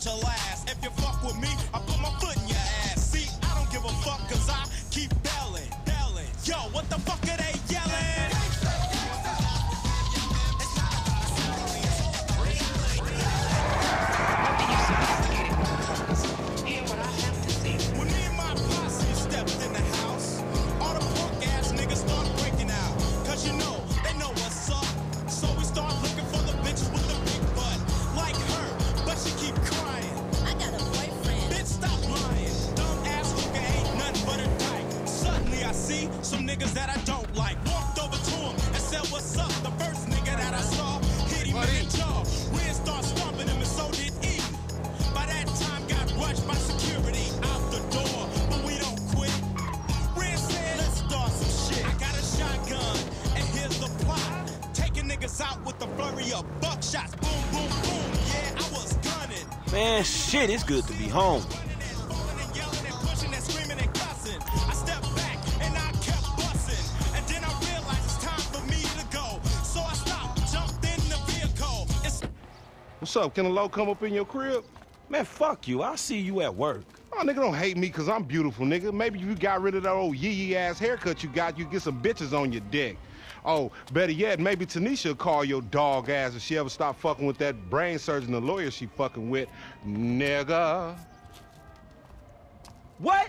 to last. If you fuck with me, I put my foot in your ass. See, I don't give a fuck cause I keep belling. Yo, what the fuck are they yelling? When me and my posse stepped in the house, all the punk ass niggas start breaking out. Cause you know, they know what's up. So we start looking for the bitches with the big butt. Like her, but she keep crying. I got a boyfriend. Bitch, stop lying. Dumb ass hooker ain't nothing but a dyke. Suddenly I see some niggas that I don't like. Walked over to him and said, what's up? The first nigga that I saw hit him in the jaw. Ren started stomping him and so did Eden. By that time got rushed by security out the door, but we don't quit. Ren said, let's start some shit. I got a shotgun and here's the plot. Taking niggas out with the flurry of buckshots. Boom, boom, boom. Yeah, I was gunning. Man, shit, it's good to be home. What's up? Can a low come up in your crib? Man, fuck you. I'll see you at work. Oh, nigga, don't hate me because I'm beautiful, nigga. Maybe if you got rid of that old yee-yee-ass haircut you got, you get some bitches on your dick. Oh, better yet, maybe Tanisha will call your dog ass if she ever stop fucking with that brain surgeon, the lawyer she fucking with, nigga. What?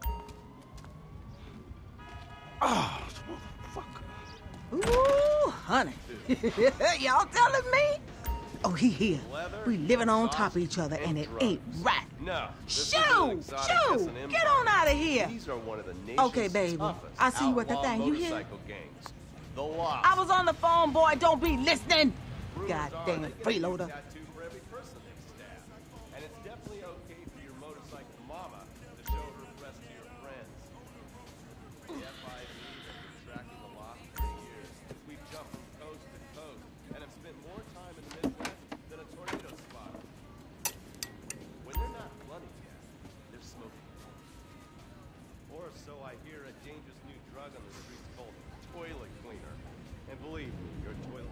Oh, motherfucker. Ooh, honey. Y'all telling me? Oh, he here. We living on top of each other, and it ain't right. No. Shoo! Shoo! Get on out of here. These are one of the nation's Okay, baby. I see you at the thing. You hear? motorcycle gangs. The Law. I was on the phone, boy. Don't be listening. Goddamn freeloader. Got two for every person they stab. And it's definitely okay for your motorcycle mama to show her breast to your friends. The FIB has been tracking the law for years. We've jumped from coast to coast and have spent more time in the Midwest than a tornado spotter. When they're not running yet, they're smoking. Or so I hear, a dangerous new drug on the streets called toilet cleaner. And believe me, your toilet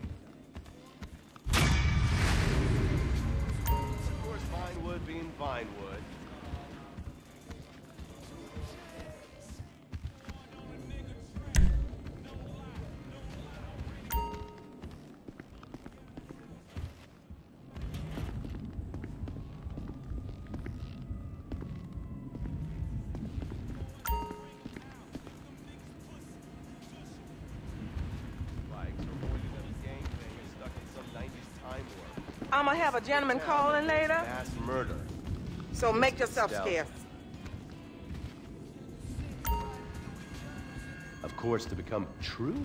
of course, Vinewood being Vinewood. I'ma have a gentleman calling later. Mass murder. So make yourself scarce. Of course, to become true.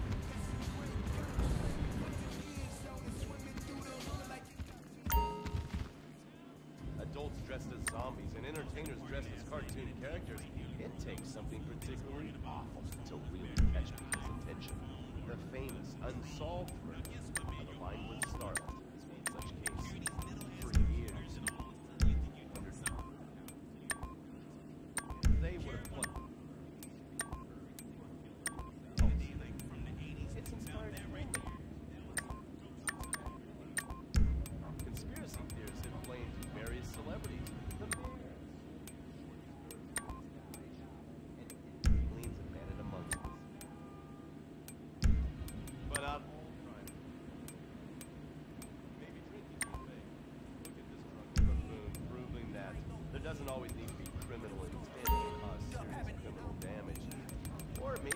Adults dressed as zombies and entertainers dressed as cartoon characters. It takes something particularly awful to really catch people's attention. The famous unsolved murder of the Vinewood Starlet. Such case for years. They would have won. It's inspired conspiracy theorists have claimed various celebrities. The aliens have banded amongst us. But proving that there doesn't always need to be criminal intent to cause serious criminal damage. Or maybe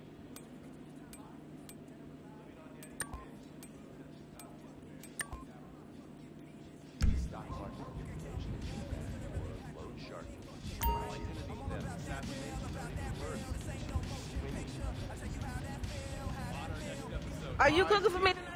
stock market manipulation or loan sharking. Identity theft, assassination, or even worse. Are you cooking for me tonight?